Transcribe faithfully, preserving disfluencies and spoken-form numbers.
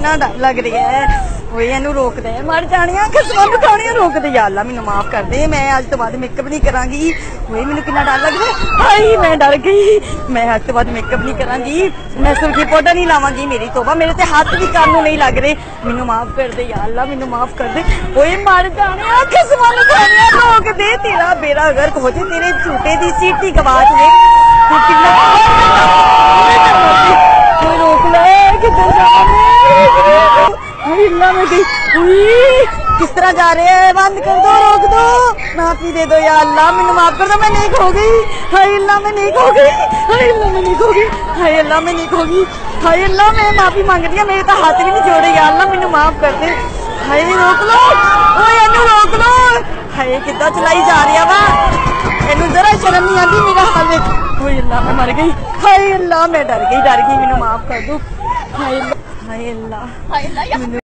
ना डर लग रही है वो इनू रोक दे मर जानिया कसम बखानिया रोक दे या अल्लाह मैनू माफ कर दे मैं अज तो बाद मेकअप नहीं करांगी वो मैनू कितना डर लग रहा है हाय मैं डर गई मैं अज तो बाद मेकअप नहीं करांगी मैं सुर्खी पाउडर नहीं लावांगी मेरी तौबा मेरे ते हाथ भी कानू नहीं लग रहे मैनू माफ कर दे या अल्लाह मैनू माफ कर दे ओए मर जानिया कसम बखानिया रोक दे तेरा बेड़ा गर्क हो जाए तेरे झूठे दी सीटी गवाच दे कोई रोक ले किधर जा हिलना में गई किस तरह जा रहे हैं बंद कर दो रोक दो माफी दे दो या अल्लाह मैंने माफ कर दो मैं नहीं खो गई हाय अल्लाह मैं नहीं खो गई हाय अल्लाह मैं नहीं खो गई हाय अल्लाह मैं नहीं खो गई हाय अल्लाह मैं माफी मांग रही हूँ मेरे तो हाथ भी नहीं जोड़े या अल्लाह मैंने माफ कर दे हाय रोक लो ओए इनू रोक लो हाय कितना चलाई जा रही है वा इनू जरा शर्म नहीं आती मेरा हाल हाय अल्लाह मैं मर गई हाय अल्लाह मैं डर गई डर गई मैंने माफ कर दो हाय अल्लाह हाय अल्लाह